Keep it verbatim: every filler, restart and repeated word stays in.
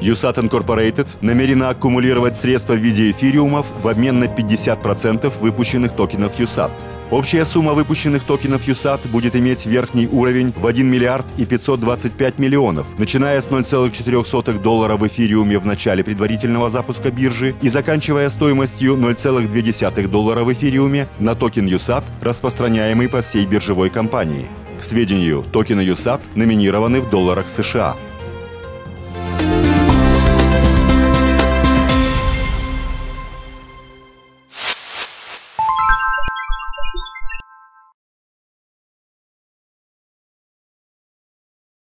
ю сат Incorporated намерена аккумулировать средства в виде эфириумов в обмен на пятьдесят процентов выпущенных токенов ю сат. Общая сумма выпущенных токенов ю сат будет иметь верхний уровень в один миллиард и пятьсот двадцать пять миллионов, начиная с ноль целых четыре сотых доллара в эфириуме в начале предварительного запуска биржи и заканчивая стоимостью ноль целых две десятых доллара в эфириуме на токен ю сат, распространяемый по всей биржевой компании. К сведению, токены ю сат номинированы в долларах США.